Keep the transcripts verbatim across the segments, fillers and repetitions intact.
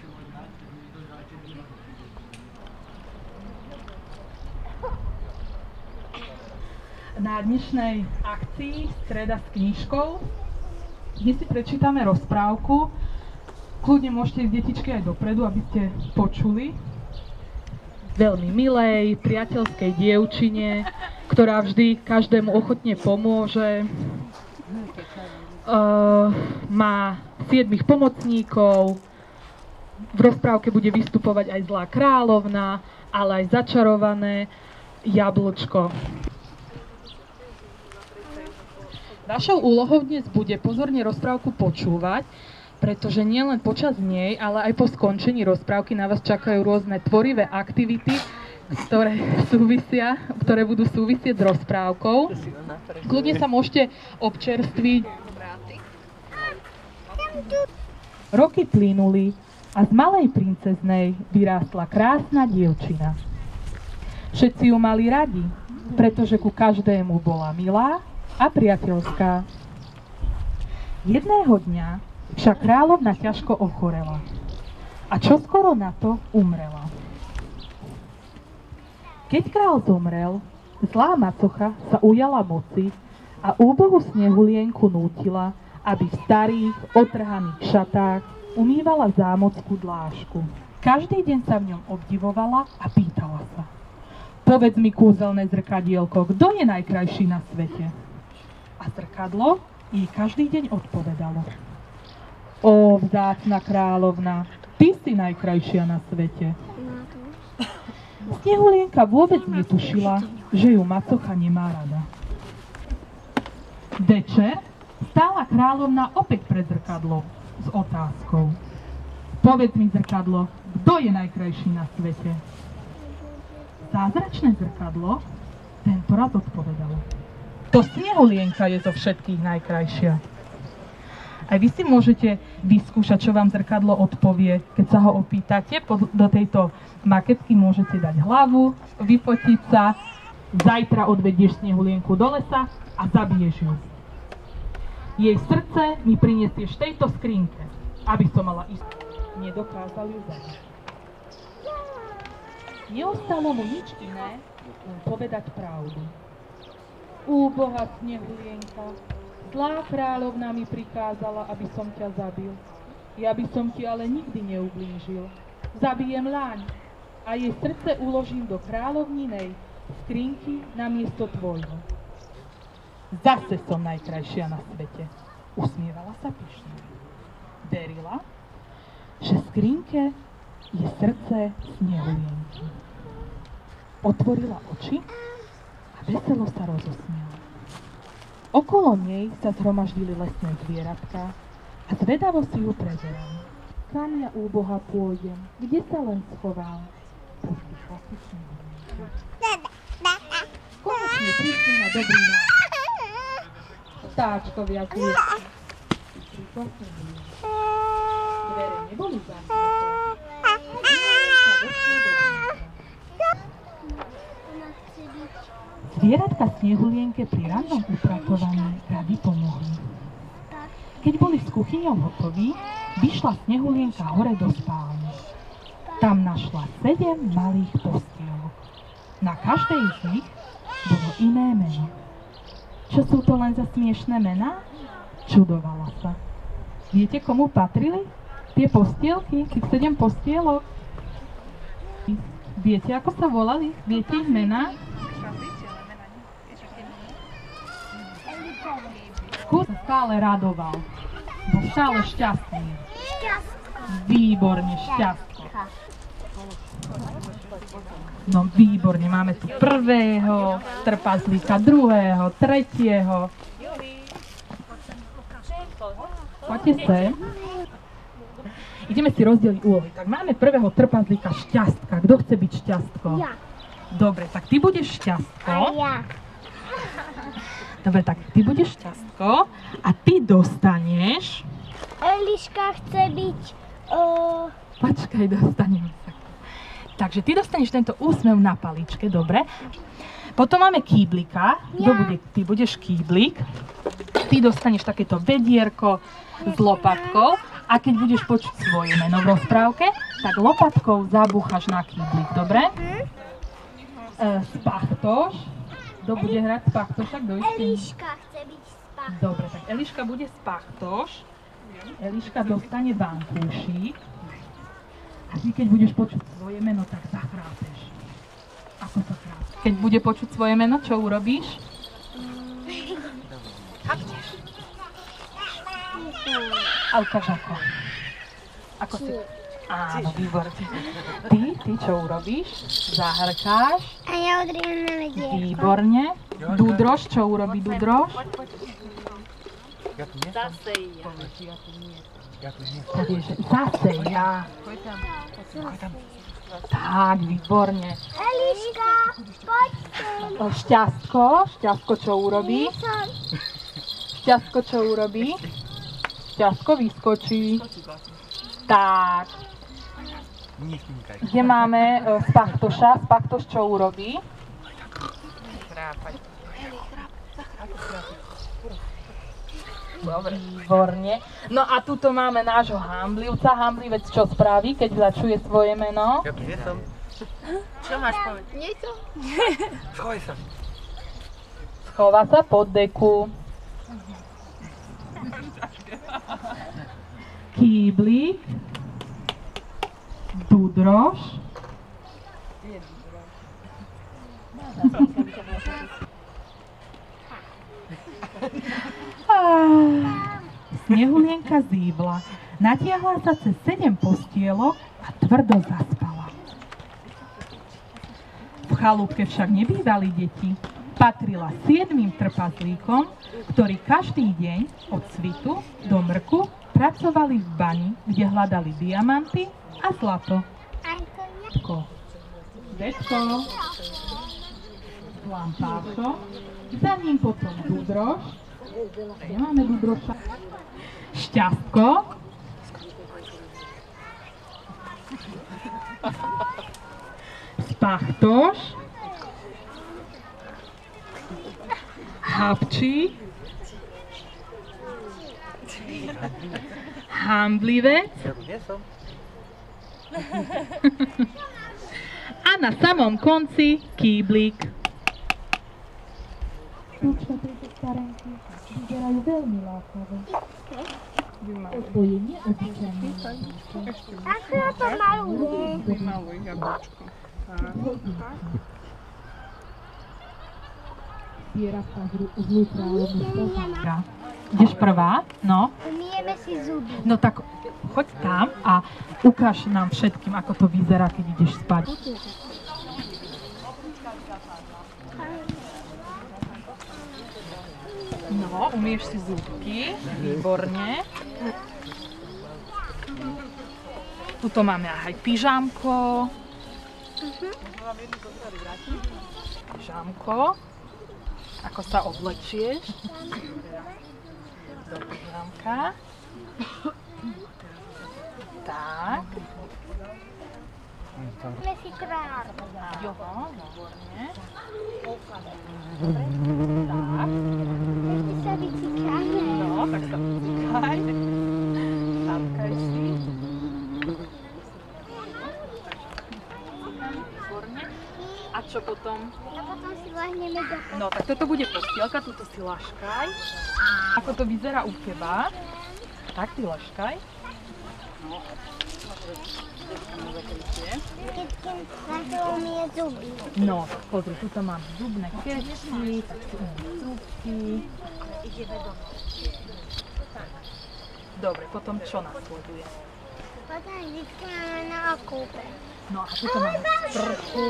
Na dnešnej akcii Streda s knižkou dnes si prečítame rozprávku. Kľudne môžete ísť detičky aj dopredu, aby ste počuli. Veľmi milej, priateľskej dievčine, ktorá vždy každému ochotne pomôže. Uh, má siedmich pomocníkov. V rozprávke bude vystupovať aj zlá kráľovna, ale aj začarované jablčko. Vašou úlohou dnes bude pozorne rozprávku počúvať, pretože nielen počas nej, ale aj po skončení rozprávky na vás čakajú rôzne tvorivé aktivity, ktoré súvisia, ktoré budú súvisieť s rozprávkou. Kľudne sa môžete občerstviť. Roky plynuli a z malej princeznej vyrástla krásna dievčina. Všetci ju mali radi, pretože ku každému bola milá a priateľská. Jedného dňa však kráľovna ťažko ochorela a čoskoro na to umrela. Keď kráľ zomrel, zlá macocha sa ujala moci a úbohú Snehulienku nútila, aby v starých, otrhaných šatách umývala zámockú dlášku. Každý deň sa v ňom obdivovala a pýtala sa: povedz mi, kúzelné zrkadielko, kto je najkrajší na svete? A zrkadlo jej každý deň odpovedalo: ó, vzácna kráľovna, ty si najkrajšia na svete. Snehulienka vôbec netušila, že ju macocha nemá rada. Večer stála kráľovna opäť pred zrkadlom s otázkou: povedz mi, zrkadlo, kto je najkrajší na svete? Zázračné zrkadlo tentoraz odpovedalo: to Snehulienka je zo všetkých najkrajšia. Aj vy si môžete vyskúšať, čo vám zrkadlo odpovie, keď sa ho opýtate. Do tejto maketky môžete dať hlavu, vyfotiť sa. Zajtra odvedieš Snehulienku do lesa a zabiješ ju. Jej srdce mi prinesieš v tejto skrinke, aby som mala ísť. Nedokázal ju zabiť. Neostalo mu nič iné, len povedať pravdu. Úbohá Snehulienka, zlá kráľovna mi prikázala, aby som ťa zabil. Ja by som ti ale nikdy neublížil. Zabijem láň a jej srdce uložím do kráľovninej skrinky namiesto tvojho. Zase som najkrajšia na svete, usmievala sa pyšne. Verila, že v skrinke je srdce Snehulienky. Otvorila oči a veselo sa rozosmiala. Okolo nej sa zhromaždili lesné zvieratka a zvedavo si ju prezerali. Kam ja, úboha, pôjdem? Kde sa len schovám? Pospíšla si Snehulienka. Konečne prišli na dobrý nápad. Vtáčkovia zvieratka. Prišla Snehulienka. Dvere neboli zamknuté. Zvieratka Snehulienke pri rannom upratovaní radi pomohli. Keď boli s kuchyňou hotoví, vyšla Snehulienka hore do spálne. Tam našla sedem malých postielok. Na každej z nich bolo iné meno. Čo sú to len za smiešné mená? Čudovala sa. Viete, komu patrili tie postielky, tých sedem postielok? Viete, ako sa volali? Viete ich mená? Kus stále radoval. Bol stále šťastný. Výborne, šťastný. No výborne, máme tu prvého trpazlíka, druhého, tretieho. Poďte sem. Ideme si rozdeliť úlohy. Tak máme prvého trpazlíka, Šťastka. Kto chce byť Šťastko? Ja. Dobre, tak ty budeš Šťastko. A ja. Dobre, tak ty budeš Šťastko a ty dostaneš... Eliška chce byť... Uh... Počkaj, dostaneme sa. Takže ty dostaneš tento úsmev na paličke, dobre? Potom máme Kýblika. Kto Ja. bude? Ty budeš Kýblik. Ty dostaneš takéto vedierko s lopatkou. A A keď budeš počuť svoje meno v rozprávke, tak lopatkou zabúchaš na kýblik, dobre? E, spachtoš. Kto bude hrať spachtoša? Kto ešte? Eliška chce byť spachtoš. Dobre, tak Eliška bude spachtoš. Eliška dostane vankúšik. A ty, keď budeš počuť svoje meno, tak zachrápeš. Ako sa chrápeš? Keď bude počuť svoje meno, čo urobíš? Chapneš. A ukáž ako. Ako si... Áno, výborne. Ty, ty čo urobíš? Zahrkáš. A ja odriem na vedierko. Výborne. Dúdroš, čo urobí Dúdroš? Zase ja. Zase ja. Tak, výborne. Eliška, poď sem. Šťastko, šťastko čo urobí? Šťastko čo urobí? Šťastko vyskočí. Tak. Kde máme uh, spachtoša? Spachtoš čo urobí? Dobre, výborne. No a tuto máme nášho hamblivca. Hamblivec čo spraví, keď začuje svoje meno? Ja tu nie som. Čo máš povedať? Nie som. Schovaj sa. Schová sa pod deku. Kýblik. Dúdroš. Snehulienka zývla. Natiahla sa cez sedem postielok a tvrdo zaspala. V chalúbke však nebývali deti. Patrila siedmým trpazlíkom, ktorí každý deň od svitu do mrku pracovali v bani, kde hľadali diamanty a zlato. Detko, Detko, Lampášo, za ním potom Dúdroš, nemáme Dúdroša, Šťastko, Spachtoš, Habčík, Hamblivec a na samom konci Kýblik. Tučka tejto starenky vyzerajú veľmi lákavé. Ozdojenie obyčajné. Ako ja to malujem? Vymaluj jablčko. Zvieratka zlú kráľovnú poznáka. Ideš prvá? No. Umieme si zuby. No tak choď tam a ukáž nám všetkým, ako to vyzerá, keď ideš spať. No, umieš si zúbky. Výborne. Tuto máme aj pyžámko. Pyžámko. Ako sa oblečieš. Do pyžámka. Tak. Umieme si kráľovnú. Jo, výborne. Ešte sa vycíkáme. No, tak sa vycíkaj. Sadkaj si. Výborne. A čo potom? A potom si lahneme do postielky. No, tak toto bude postielka, tuto si laškaj. Ako to vyzerá u teba? Tak, ty laškaj. No, Keď sa umie zuby. no, tak pozri, tuto mám zubné kešky, tak si umiem zubky. Dobre, potom čo nasleduje? Potom vždycky máme na okúpe. No a tuto máme sprchu.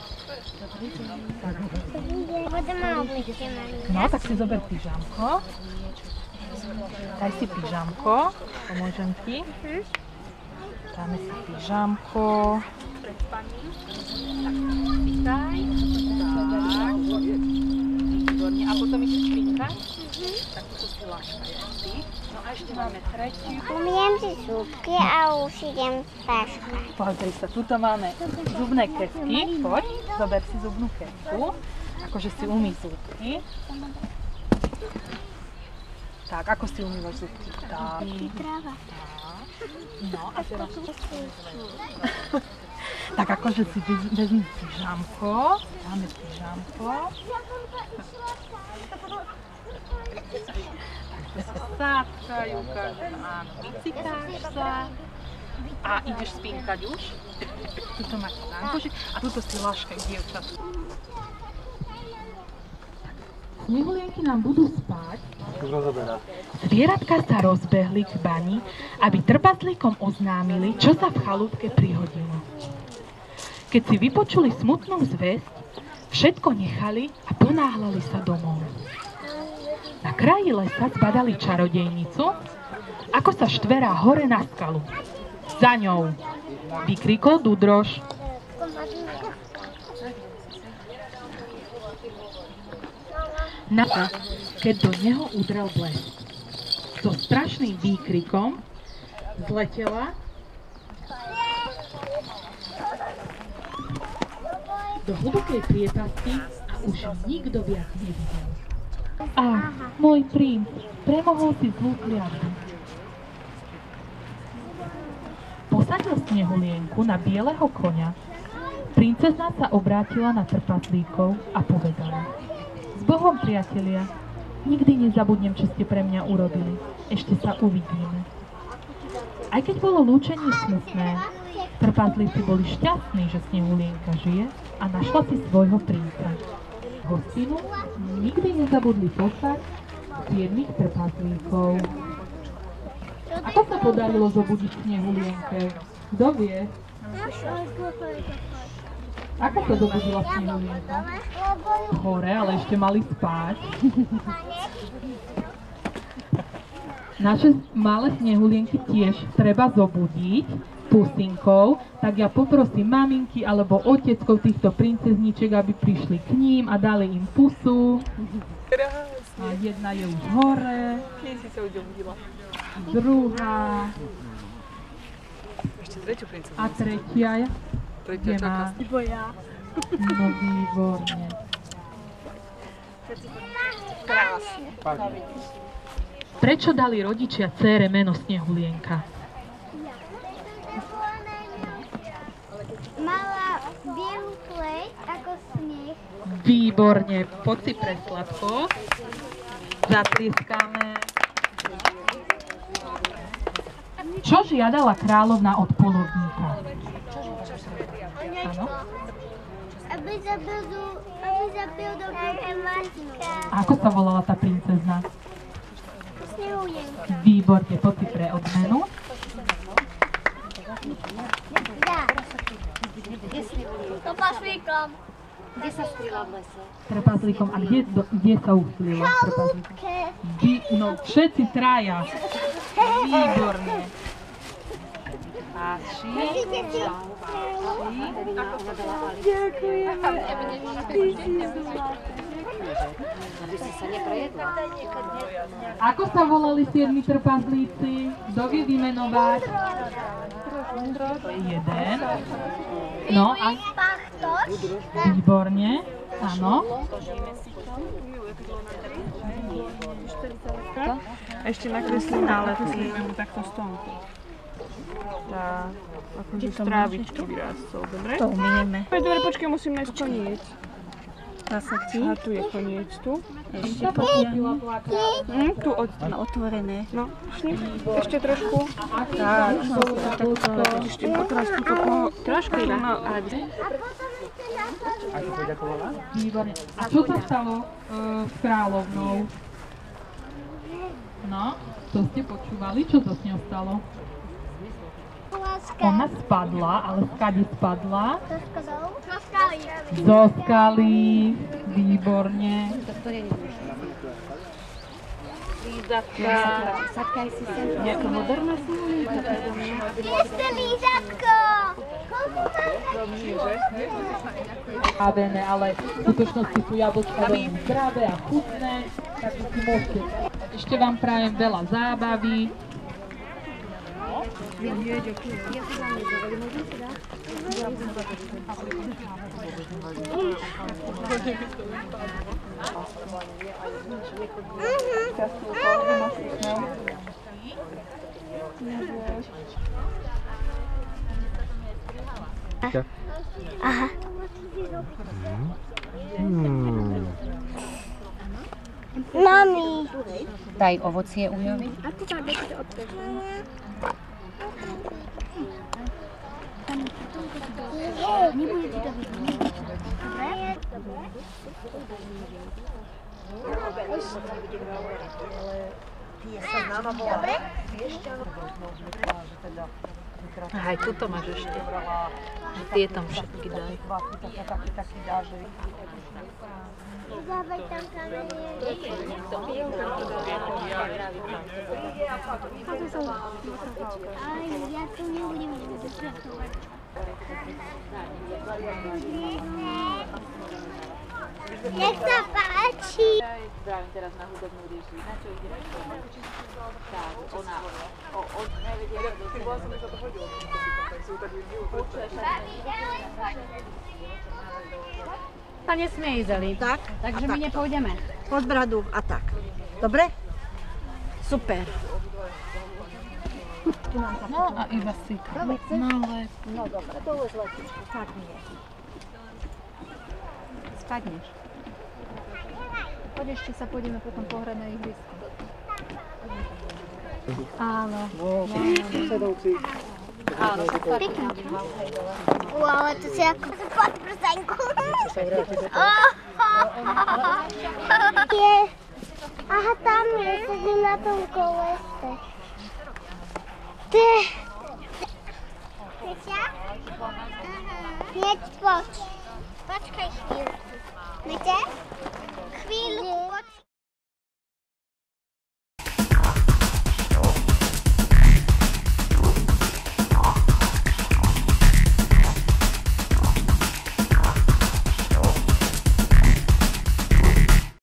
Potom má obličie malé. No, tak si zober pyžamko. Daj si pyžamko, pomôžem ti. Dáme si pyžamko. Pred spaním. Tak, vítaj. Tak. Výborne. A potom ideš špinkať. Tak toto si laškaj ty. No a ešte máme tretiu. Umiem si zúbky a už idem páškať. Pozri sa, tuto máme zubné kesky. Poď, zober si zubnú kesku. Akože si umý zúbky. Tak, ako si umývaš zúbky? Tak. Tráva. Tak. No a teraz... Tak akože si vezmi pyžamko, dáme pyžamko. Sáčkajú, každá, áno, vycikáš sa a ideš spinkať už. Tuto máte ránkošik a tuto si láškajú dievčat. Snehulienky nám budú spať. Zvieratka sa rozbehli k bani, aby trpaslíkom oznámili, čo sa v chalúbke prihodilo. Keď si vypočuli smutnú zvesť, všetko nechali a ponáhľali sa domov. Na kraji lesa zbadali čarodejnicu, ako sa štverá hore na skalu. Za ňou vykrikol Dúdroš. Na to, keď do neho udrel blesk. So strašným výkrikom zletela do hlbokej priepasti a už nikto viac nevidel. Ach, môj princ, premohol si zlú kliatbu. Posadil Snehulienku na bieleho koňa. Princezna sa obrátila na trpaslíkov a povedala: S Bohom, priatelia, nikdy nezabudnem, čo ste pre mňa urobili. Ešte sa uvidíme. Aj keď bolo lúčenie smutné, trpaslíci boli šťastní, že Snehulienka žije a našla si svojho princa. Hostinu nikdy nezabudli poslať siedmich trpaslíkov. Ako sa podarilo zobudiť Snehulienke? Kto vie? Ako sa zobudila Snehulienka? Hore, ale ešte mali spať. Naše malé Snehulienky tiež treba zobudiť pusinkou, tak ja poprosím maminky alebo oteckov týchto princezničiek, aby prišli k ním a dali im pusu. A jedna je už hore. Keď si sa udobudila? Druhá. Ešte tretiu princeznu. A tretia. Tretia čaká. Ibo ja. No výborne. Krásne. Prečo dali rodičia dcére meno Snehulienka? Mala bielu pleť ako sneh. Výborne. Poď si pre Sladko. Zatlieskáme. Čo žiadala kráľovna od polovníka? Áno? Aby zabil do, aby zabil do mačka. Ako sa volala tá princezna? Snehulienka. Výborne. Poď si pre odmenu. Ja. To paslíkom. Kde sa skrýla v lese? Trpaslíkom. A kde, do, kde sa uslila? Chalúbke. Vy, no, všetci traja. Výborne. Páči. Musíte si... Aby si sa neprejedla. Ako sa volali siedmi trpaslíci? Kto vie vymenovať? Jeden. No a... Pachtoš. Výborne. Áno. Ešte nakreslím nálepky. Takto stonku. Tá, akože strávičky vyrastol, dobre? To umieme. Dobre, počkaj, musím nájsť koniec. Zase ti. A tu je koniec, tu. Ešte potiahni. Hm, tu od... Otvorené. No, šni. Ešte trošku. Tak, ešte teraz túto po... Trošku iba. No, ale... Výborne. A čo sa stalo uh, s kráľovnou? No, to ste počúvali? Čo sa s ňou stalo? Ona spadla, ale skade spadla? Zo skaly. Zo skaly. Výborne. Lízatka. Sadkaj si sem. Nejaká moderná Snehulienka. Ešte lízatko. Ávené, ale v skutočnosti sú jablčka veľmi zdravé a chutné, takže si môžete. Ešte vám prajem veľa zábavy. Aha. Hmm. Mami. Daj ovocie Ujovi. Nebude ti to vidieť. Dobre? Aha, aj tuto máš ešte. Tie tam všetky daj. Dávaj tam kamery. Aj, ja tu nebudem dosľadkovať. Nech sa páči. Zdravím teraz na hudobnú režiu. Na čo ide? Tak, ona... O, o, nevedia, ja som sa to hodila. Sa nesmie ísť, Eli. Tak, Takže a my takto. nepôjdeme. Pod bradu a tak. Dobre? Super. No a iba si. Malé. No dobre, to už letíš. Tak nie. Spadneš. Poď ešte sa pôjdeme potom pohrať na ihrisku. Áno. Wow, to si ako pod prsenku. Je. Aha, tam je, sedím na tom kolese. Ty. Peťa? Hneď poď. Počkaj chvíľku. Viete? Chvíľku.